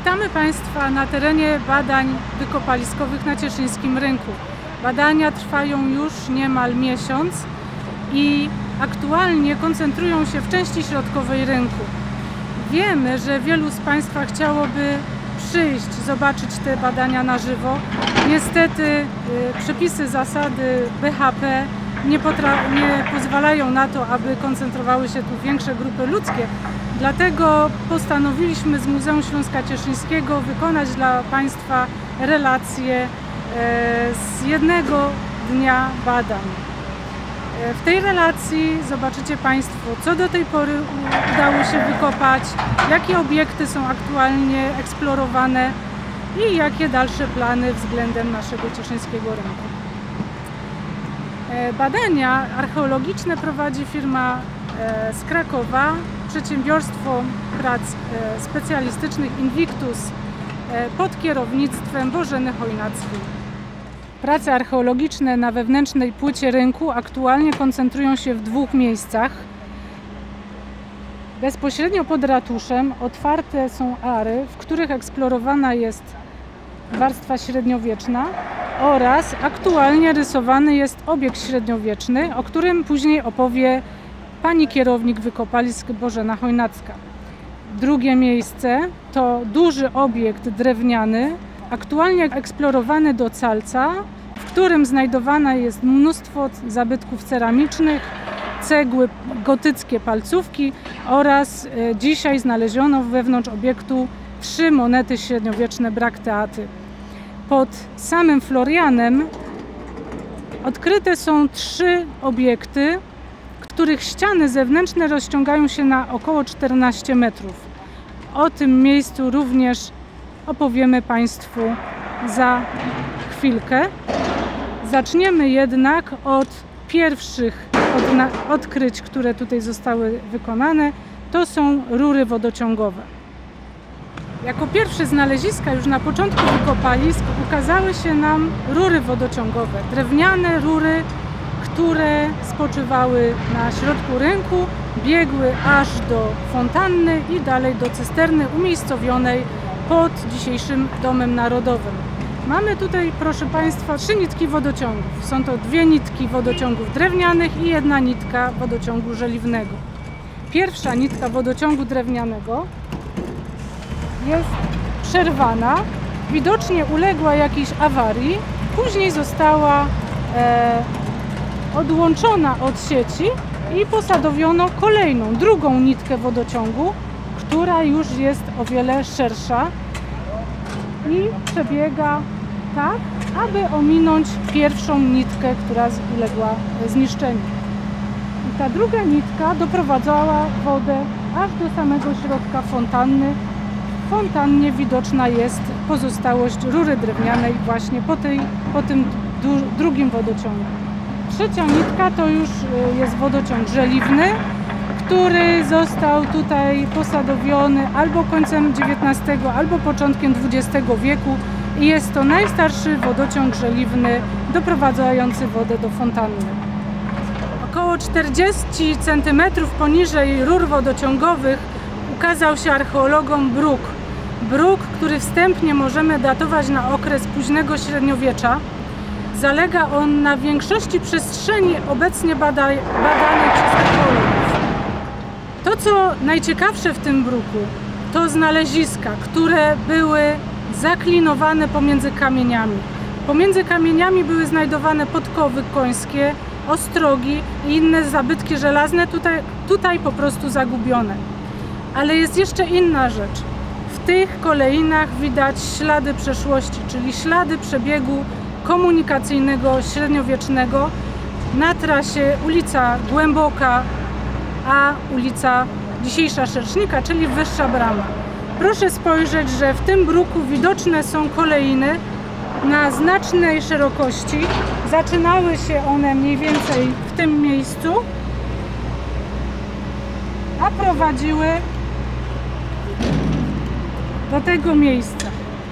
Witamy Państwa na terenie badań wykopaliskowych na Cieszyńskim Rynku. Badania trwają już niemal miesiąc i aktualnie koncentrują się w części środkowej rynku. Wiemy, że wielu z Państwa chciałoby przyjść, zobaczyć te badania na żywo. Niestety przepisy, zasady BHP nie pozwalają na to, aby koncentrowały się tu większe grupy ludzkie. Dlatego postanowiliśmy z Muzeum Śląska Cieszyńskiego wykonać dla Państwa relację z jednego dnia badań. W tej relacji zobaczycie Państwo, co do tej pory udało się wykopać, jakie obiekty są aktualnie eksplorowane i jakie dalsze plany względem naszego cieszyńskiego rynku. Badania archeologiczne prowadzi firma z Krakowa, Przedsiębiorstwo Prac Specjalistycznych Invictus pod kierownictwem Bożeny Chojnackiej. Prace archeologiczne na wewnętrznej płycie rynku aktualnie koncentrują się w dwóch miejscach. Bezpośrednio pod ratuszem otwarte są ary, w których eksplorowana jest warstwa średniowieczna oraz aktualnie rysowany jest obiekt średniowieczny, o którym później opowie pani kierownik wykopalisk Bożena Chojnacka. Drugie miejsce to duży obiekt drewniany, aktualnie eksplorowany do Calca, w którym znajdowane jest mnóstwo zabytków ceramicznych, cegły gotyckie, palcówki oraz dzisiaj znaleziono wewnątrz obiektu 3 monety średniowieczne Brakteaty. Pod samym Florianem odkryte są 3 obiekty, których ściany zewnętrzne rozciągają się na około 14 metrów. O tym miejscu również opowiemy Państwu za chwilkę. Zaczniemy jednak od pierwszych odkryć, które tutaj zostały wykonane. To są rury wodociągowe. Jako pierwsze znaleziska już na początku wykopalisk ukazały się nam rury wodociągowe. Drewniane rury, które spoczywały na środku rynku, biegły aż do fontanny i dalej do cysterny umiejscowionej pod dzisiejszym Domem Narodowym. Mamy tutaj, proszę Państwa, 3 nitki wodociągów. Są to 2 nitki wodociągów drewnianych i 1 nitka wodociągu żeliwnego. Pierwsza nitka wodociągu drewnianego jest przerwana, widocznie uległa jakiejś awarii, później została odłączona od sieci i posadowiono kolejną, drugą nitkę wodociągu, która już jest o wiele szersza i przebiega tak, aby ominąć pierwszą nitkę, która uległa zniszczeniu. I ta druga nitka doprowadzała wodę aż do samego środka fontanny. W fontannie widoczna jest pozostałość rury drewnianej właśnie po tym drugim wodociągu. Trzecia nitka to już jest wodociąg żeliwny, który został tutaj posadowiony albo końcem XIX, albo początkiem XX wieku i jest to najstarszy wodociąg żeliwny doprowadzający wodę do fontanny. Około 40 cm poniżej rur wodociągowych ukazał się archeologom bruk. Bruk, który wstępnie możemy datować na okres późnego średniowiecza. Zalega on na większości przestrzeni obecnie badanej przez archeologów. To, co najciekawsze w tym bruku, to znaleziska, które były zaklinowane pomiędzy kamieniami. Pomiędzy kamieniami były znajdowane podkowy końskie, ostrogi i inne zabytki żelazne, tutaj po prostu zagubione. Ale jest jeszcze inna rzecz. W tych kolejnach widać ślady przeszłości, czyli ślady przebiegu komunikacyjnego średniowiecznego na trasie ulica Głęboka, a ulica dzisiejsza Szersznika, czyli Wyższa Brama. Proszę spojrzeć, że w tym bruku widoczne są kolejny na znacznej szerokości. Zaczynały się one mniej więcej w tym miejscu, a prowadziły do tego miejsca.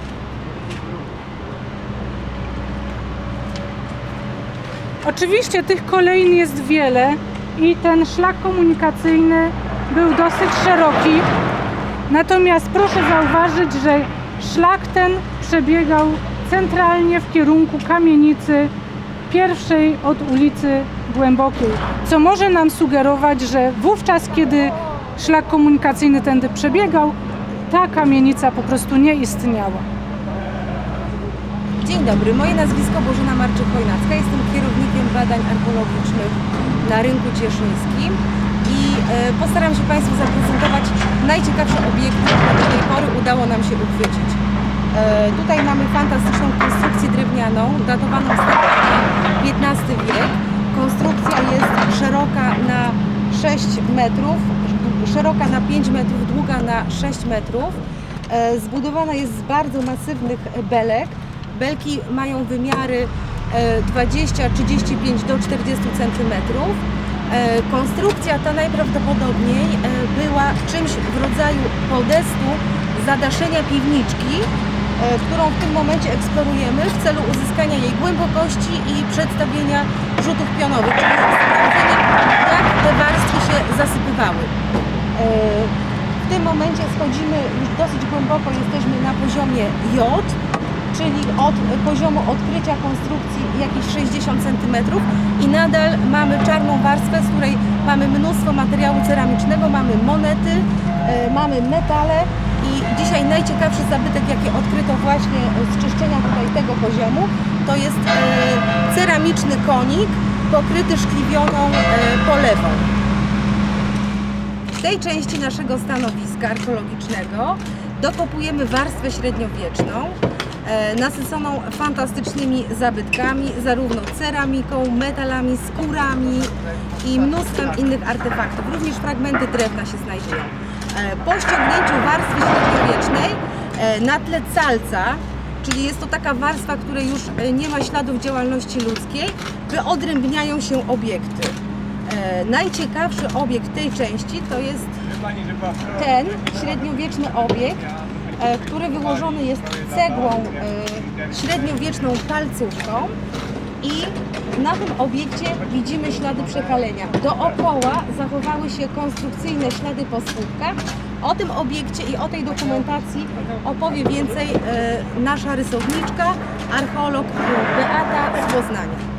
Oczywiście tych kolejn jest wiele i ten szlak komunikacyjny był dosyć szeroki. Natomiast proszę zauważyć, że Szlak ten przebiegał centralnie w kierunku kamienicy pierwszej od ulicy Głębokiej, co może nam sugerować, że wówczas, kiedy szlak komunikacyjny tędy przebiegał, ta kamienica po prostu nie istniała. Dzień dobry, moje nazwisko Bożena Marczyk-Chojnacka, jestem kierownikiem badań archeologicznych na rynku cieszyńskim i postaram się Państwu zaprezentować najciekawsze obiekty, które do tej pory udało nam się uchwycić. Tutaj mamy fantastyczną konstrukcję drewnianą, datowaną starożytnie XV wiek. Konstrukcja jest szeroka na 6 metrów, szeroka na 5 metrów, długa na 6 metrów. Zbudowana jest z bardzo masywnych belek. Belki mają wymiary 20, 35 do 40 cm. Konstrukcja ta najprawdopodobniej była czymś w rodzaju podestu zadaszenia piwniczki, którą w tym momencie eksplorujemy w celu uzyskania jej głębokości i przedstawienia rzutów pionowych, czyli sprawdzenia, jak te warstwy się zasypywały. W tym momencie schodzimy już dosyć głęboko, jesteśmy na poziomie J, czyli od poziomu odkrycia konstrukcji jakieś 60 cm i nadal mamy czarną warstwę, z której mamy mnóstwo materiału ceramicznego, mamy monety, mamy metale i dzisiaj najciekawszy zabytek, jaki odkryto właśnie z czyszczenia tutaj tego poziomu, to jest ceramiczny konik pokryty szkliwioną polewą. W tej części naszego stanowiska archeologicznego dokopujemy warstwę średniowieczną, nasyconą fantastycznymi zabytkami, zarówno ceramiką, metalami, skórami i mnóstwem innych artefaktów. Również fragmenty drewna się znajdują. Po ściągnięciu warstwy średniowiecznej na tle calca, czyli jest to taka warstwa, której już nie ma śladów działalności ludzkiej, wyodrębniają się obiekty. Najciekawszy obiekt tej części to jest ten średniowieczny obiekt, który wyłożony jest cegłą średniowieczną palcówką i na tym obiekcie widzimy ślady przepalenia. Dookoła zachowały się konstrukcyjne ślady po słupkach. O tym obiekcie i o tej dokumentacji opowie więcej nasza rysowniczka, archeolog Beata z Poznania.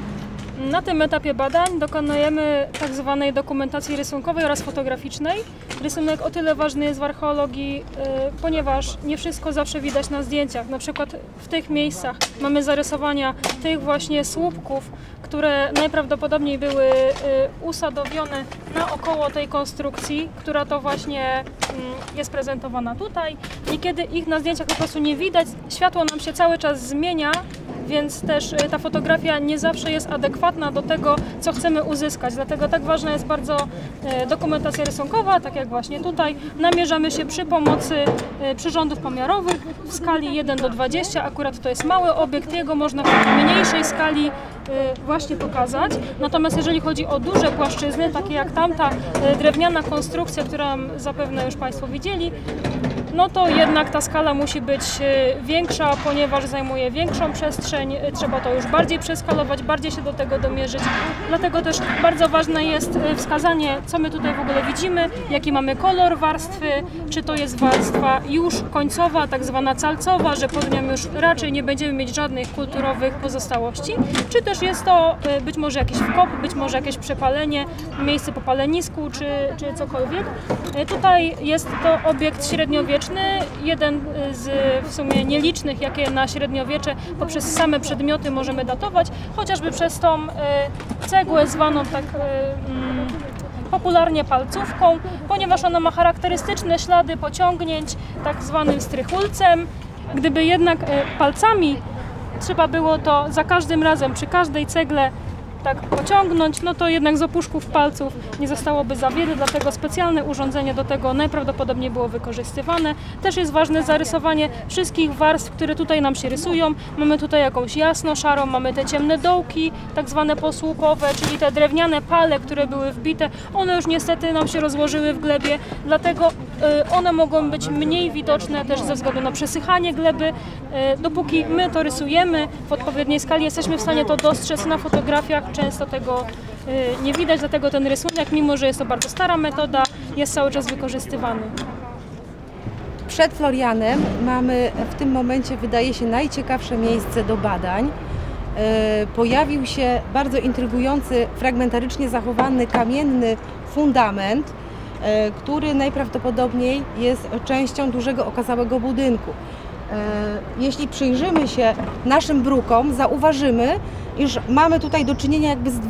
Na tym etapie badań dokonujemy tak zwanej dokumentacji rysunkowej oraz fotograficznej. Rysunek o tyle ważny jest w archeologii, ponieważ nie wszystko zawsze widać na zdjęciach. Na przykład w tych miejscach mamy zarysowania tych właśnie słupków, które najprawdopodobniej były usadowione naokoło tej konstrukcji, która to właśnie jest prezentowana tutaj. Niekiedy ich na zdjęciach po prostu nie widać, światło nam się cały czas zmienia, więc też ta fotografia nie zawsze jest adekwatna do tego, co chcemy uzyskać. Dlatego tak ważna jest bardzo dokumentacja rysunkowa, tak jak właśnie tutaj. Namierzamy się przy pomocy przyrządów pomiarowych w skali 1 do 20. Akurat to jest mały obiekt, jego można w mniejszej skali właśnie pokazać. Natomiast jeżeli chodzi o duże płaszczyzny, takie jak tamta drewniana konstrukcja, którą zapewne już Państwo widzieli, no to jednak ta skala musi być większa, ponieważ zajmuje większą przestrzeń, trzeba to już bardziej przeskalować, bardziej się do tego domierzyć. Dlatego też bardzo ważne jest wskazanie, co my tutaj w ogóle widzimy, jaki mamy kolor warstwy, czy to jest warstwa już końcowa, tak zwana calcowa, że pod nią już raczej nie będziemy mieć żadnych kulturowych pozostałości, czy też jest to być może jakiś wkop, być może jakieś przepalenie, miejsce po palenisku, czy cokolwiek. Tutaj jest to obiekt średniowieczny, jeden z w sumie nielicznych, jakie na średniowiecze poprzez same przedmioty możemy datować, chociażby przez tą cegłę zwaną tak popularnie palcówką, ponieważ ona ma charakterystyczne ślady pociągnięć tak zwanym strychulcem. Gdyby jednak palcami trzeba było to za każdym razem przy każdej cegle tak pociągnąć, no to jednak z opuszków palców nie zostałoby za wiele, dlatego specjalne urządzenie do tego najprawdopodobniej było wykorzystywane. Też jest ważne zarysowanie wszystkich warstw, które tutaj nam się rysują. Mamy tutaj jakąś jasno-szarą, mamy te ciemne dołki, tak zwane posłupowe, czyli te drewniane pale, które były wbite. One już niestety nam się rozłożyły w glebie, dlatego one mogą być mniej widoczne też ze względu na przesychanie gleby. Dopóki my to rysujemy w odpowiedniej skali, jesteśmy w stanie to dostrzec na fotografiach. Często tego nie widać, dlatego ten rysunek, mimo że jest to bardzo stara metoda, jest cały czas wykorzystywany. Przed Florianem mamy w tym momencie, wydaje się, najciekawsze miejsce do badań. Pojawił się bardzo intrygujący, fragmentarycznie zachowany kamienny fundament, który najprawdopodobniej jest częścią dużego okazałego budynku. Jeśli przyjrzymy się naszym brukom, zauważymy, iż mamy tutaj do czynienia jakby z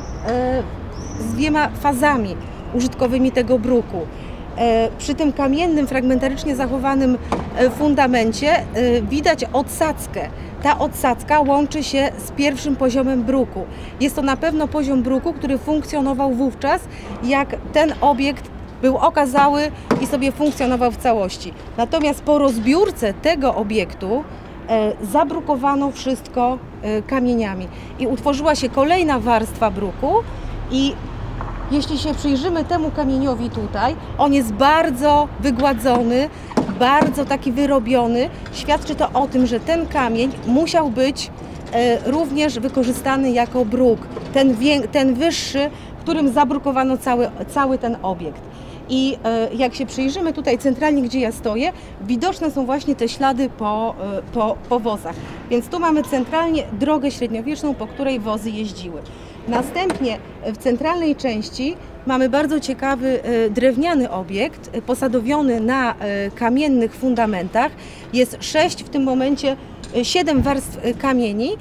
dwiema fazami użytkowymi tego bruku. Przy tym kamiennym, fragmentarycznie zachowanym fundamencie widać odsadzkę. Ta odsadzka łączy się z pierwszym poziomem bruku. Jest to na pewno poziom bruku, który funkcjonował wówczas, jak ten obiekt był okazały i sobie funkcjonował w całości. Natomiast po rozbiórce tego obiektu zabrukowano wszystko kamieniami i utworzyła się kolejna warstwa bruku i jeśli się przyjrzymy temu kamieniowi tutaj, on jest bardzo wygładzony, bardzo taki wyrobiony. Świadczy to o tym, że ten kamień musiał być również wykorzystany jako bruk, ten wyższy, którym zabrukowano cały ten obiekt. I jak się przyjrzymy tutaj centralnie, gdzie ja stoję, widoczne są właśnie te ślady po wozach. Więc tu mamy centralnie drogę średniowieczną, po której wozy jeździły. Następnie w centralnej części mamy bardzo ciekawy drewniany obiekt posadowiony na kamiennych fundamentach. Jest 6 w tym momencie, 7 warstw kamieni,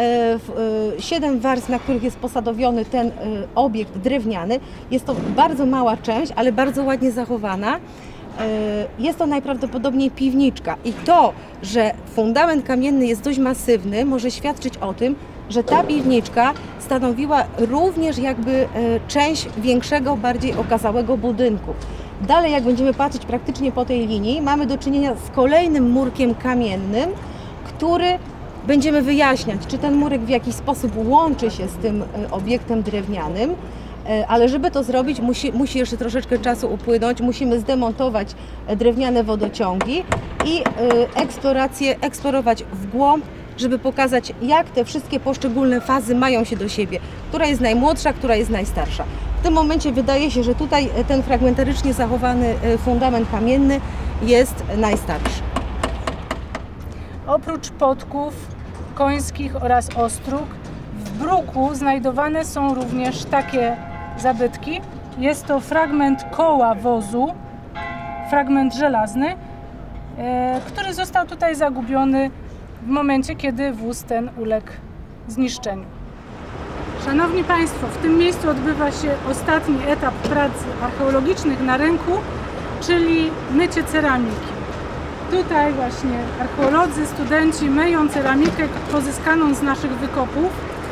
7 warstw, na których jest posadowiony ten obiekt drewniany. Jest to bardzo mała część, ale bardzo ładnie zachowana. Jest to najprawdopodobniej piwniczka i to, że fundament kamienny jest dość masywny, może świadczyć o tym, że ta piwniczka stanowiła również jakby część większego, bardziej okazałego budynku. Dalej, jak będziemy patrzeć praktycznie po tej linii, mamy do czynienia z kolejnym murkiem kamiennym, który będziemy wyjaśniać, czy ten murek w jakiś sposób łączy się z tym obiektem drewnianym, ale żeby to zrobić, musi jeszcze troszeczkę czasu upłynąć, musimy zdemontować drewniane wodociągi i eksplorować w głąb, żeby pokazać, jak te wszystkie poszczególne fazy mają się do siebie, która jest najmłodsza, która jest najstarsza. W tym momencie wydaje się, że tutaj ten fragmentarycznie zachowany fundament kamienny jest najstarszy. Oprócz podków końskich oraz ostróg, w bruku znajdowane są również takie zabytki. Jest to fragment koła wozu, fragment żelazny, który został tutaj zagubiony w momencie, kiedy wóz ten uległ zniszczeniu. Szanowni Państwo, w tym miejscu odbywa się ostatni etap prac archeologicznych na rynku, czyli mycie ceramiki. Tutaj właśnie archeolodzy, studenci myją ceramikę pozyskaną z naszych wykopów.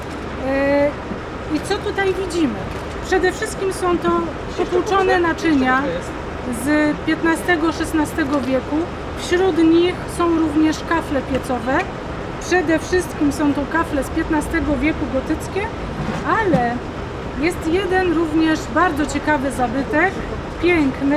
I co tutaj widzimy? Przede wszystkim są to potłuczone naczynia z XV-XVI wieku. Wśród nich są również kafle piecowe. Przede wszystkim są to kafle z XV wieku gotyckie, ale jest jeden również bardzo ciekawy zabytek, piękny.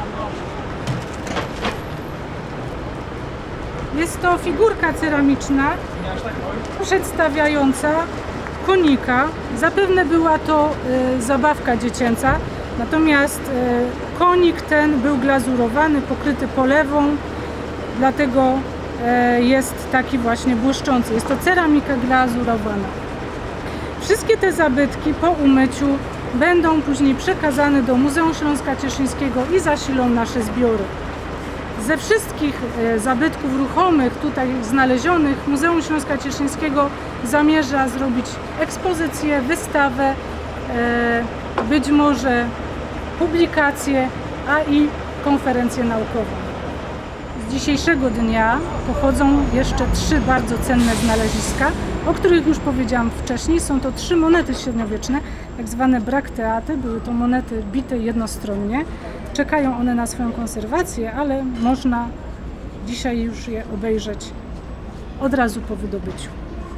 Jest to figurka ceramiczna przedstawiająca konika. Zapewne była to zabawka dziecięca, natomiast konik ten był glazurowany, pokryty polewą, dlatego jest taki właśnie błyszczący. Jest to ceramika glazurowana. Wszystkie te zabytki po umyciu będą później przekazane do Muzeum Śląska Cieszyńskiego i zasilą nasze zbiory. Ze wszystkich zabytków ruchomych tutaj znalezionych Muzeum Śląska Cieszyńskiego zamierza zrobić ekspozycję, wystawę, być może publikację, a i konferencję naukową. Z dzisiejszego dnia pochodzą jeszcze 3 bardzo cenne znaleziska, o których już powiedziałam wcześniej. Są to 3 monety średniowieczne, tak zwane brakteaty. Były to monety bite jednostronnie. Czekają one na swoją konserwację, ale można dzisiaj już je obejrzeć od razu po wydobyciu.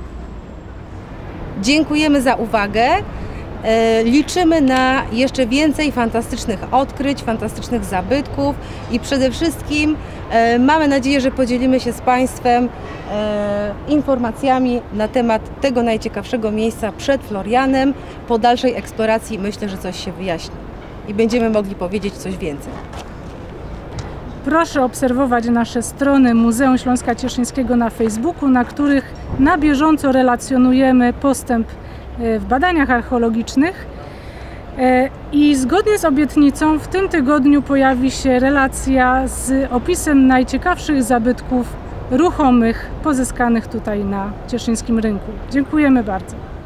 Dziękujemy za uwagę. Liczymy na jeszcze więcej fantastycznych odkryć, fantastycznych zabytków i przede wszystkim mamy nadzieję, że podzielimy się z Państwem informacjami na temat tego najciekawszego miejsca przed Florianem. Po dalszej eksploracji myślę, że coś się wyjaśni i będziemy mogli powiedzieć coś więcej. Proszę obserwować nasze strony Muzeum Śląska Cieszyńskiego na Facebooku, na których na bieżąco relacjonujemy postęp w badaniach archeologicznych. I zgodnie z obietnicą w tym tygodniu pojawi się relacja z opisem najciekawszych zabytków ruchomych pozyskanych tutaj na cieszyńskim rynku. Dziękujemy bardzo.